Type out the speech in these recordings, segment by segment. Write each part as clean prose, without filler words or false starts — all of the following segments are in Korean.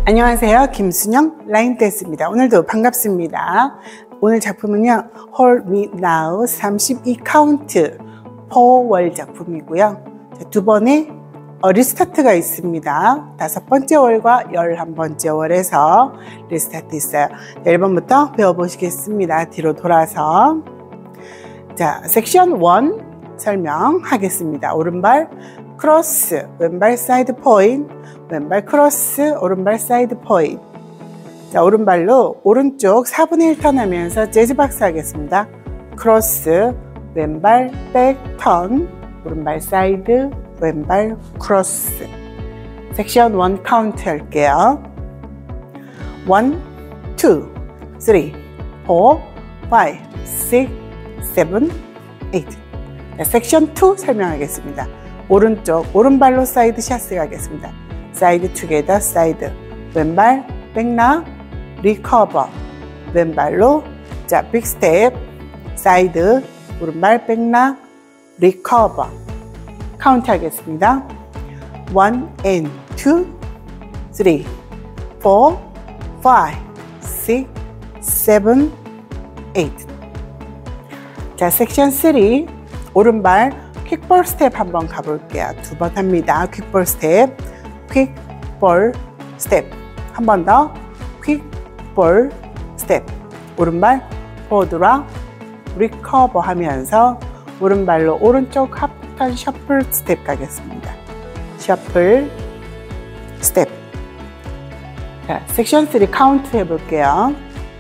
안녕하세요. 김순영 라인댄스입니다. 오늘도 반갑습니다. 오늘 작품은요, Hold Me Now 32 카운트 포월 작품이고요. 두 번의 리스타트가 있습니다. 5번째 월과 11번째 월에서 리스타트 있어요. 1번부터 배워보시겠습니다. 뒤로 돌아서. 자, 섹션 1 설명하겠습니다. 오른발 크로스, 왼발 사이드 포인, 왼발 크로스, 오른발 사이드 포인. 자, 오른발로 오른쪽 4분의 1 턴 하면서 재즈박스 하겠습니다. 크로스, 왼발 백 턴, 오른발 사이드, 왼발 크로스. 섹션 1 카운트 할게요. 1, 2, 3, 4, 5, 6, 7, 8. 자, 섹션 2 설명하겠습니다. 오른쪽, 오른발로 사이드 샷스 가겠습니다. 사이드 투게더, 사이드. 왼발, 백락, 리커버. 왼발로, 자, 빅 스텝, 사이드, 오른발, 백락, 리커버. 카운트 하겠습니다. 1 and 2, 3, 4, 5, 6, 7, 8. 자, 섹션 3, 오른발 퀵볼 스텝 한번 가볼게요. 2번 합니다. 퀵볼 스텝, 퀵볼 스텝. 한 번 더, 퀵볼 스텝. 오른발 포드라 리커버 하면서 오른발로 오른쪽 하프턴 셔플 스텝 가겠습니다. 셔플 스텝. 자, 섹션 3 카운트 해볼게요.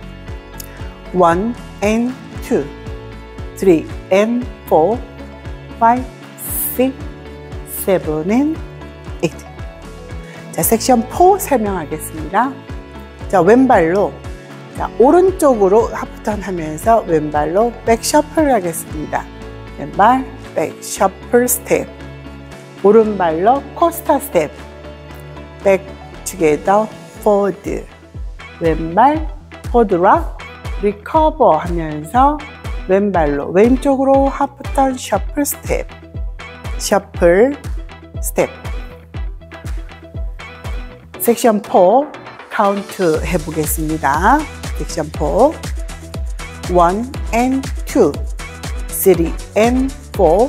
1 and 2, 3 and 4, 5, 6, 7, and 8. 자, 섹션 4 설명하겠습니다. 자, 왼발로, 자, 오른쪽으로 하프턴 하면서 왼발로 백 셔플 하겠습니다. 왼발 백 셔플 스텝. 오른발로 코스타 스텝. 백 투게더 포드. 왼발 포드락 리커버 하면서 왼발로 왼쪽으로 하프턴 셔플 스텝. 셔플 스텝. 섹션 4 카운트 해보겠습니다. 섹션 4 1 and 2, 3 and 4, 5,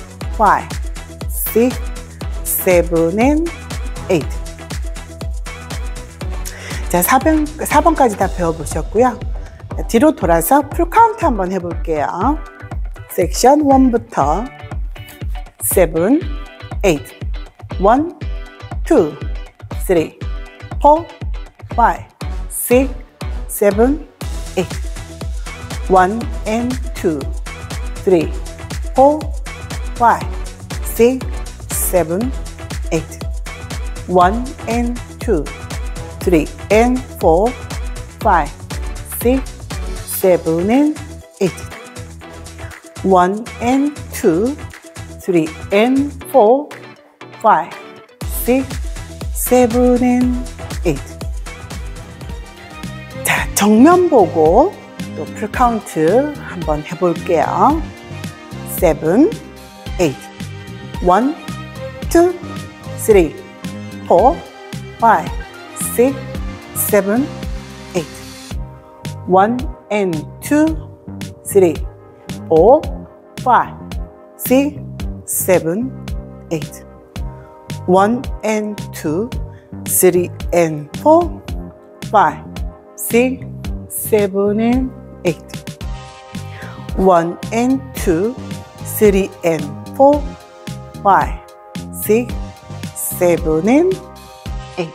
6, 7 and 8. 자, 4번까지 다 배워보셨고요. 뒤로 돌아서 풀 카운트 한번 해볼게요. 섹션 1부터 7, 8, 1, 2, 3, 4, 5, 6, 7, 8. 1 and 2, 3, 4, 5, 6, 7, 8. 1 and 2, 3 and 4, 5, 6, 7 and 8. 1 and 2, 3 and 4, 5, 6, 7 and 8. 자, 정면 보고 또 풀 카운트 한번 해볼게요. 7, 8. 1, 2, 3, 4, 5, 6, 7, 8. 1 and 2, 3, 4, 5, 6, 7, 8. 1 and 2, 3 and 4, 5, 6, 7 and 8. 1 and 2, 3 and 4, 5, 6, 7 and 8.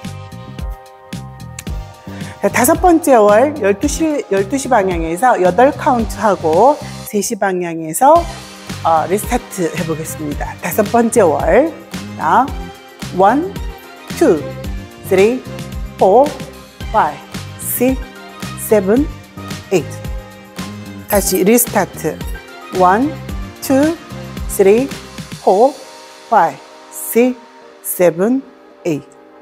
자, 5번째 월 12시 방향에서 8카운트 하고 3시 방향에서 리스타트 해보겠습니다. 5번째 월. 자, 1, 2, 3, 4, 5, 6, 7, 8. 다시 리스타트. 1, 2, 3, 4, 5, 6, 7, 8.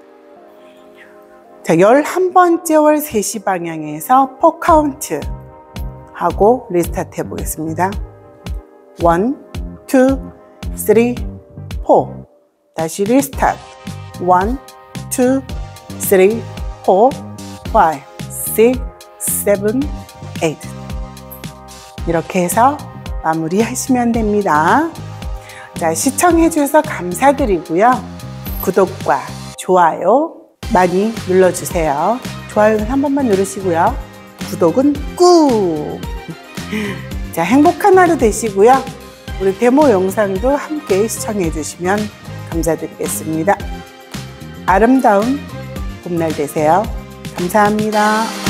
자, 11번째 월 3시 방향에서 4카운트 하고 리스타트 해보겠습니다. 1, 2, 3, 4. 다시 리스타트. 1, 2, 3, 4, 5, 6, 7, 8 이렇게 해서 마무리하시면 됩니다. 자, 시청해 주셔서 감사드리고요. 구독과 좋아요 많이 눌러주세요. 좋아요는 한 번만 누르시고요. 구독은 꾹! 자, 행복한 하루 되시고요. 우리 데모 영상도 함께 시청해 주시면 감사드리겠습니다. 아름다운 봄날 되세요. 감사합니다.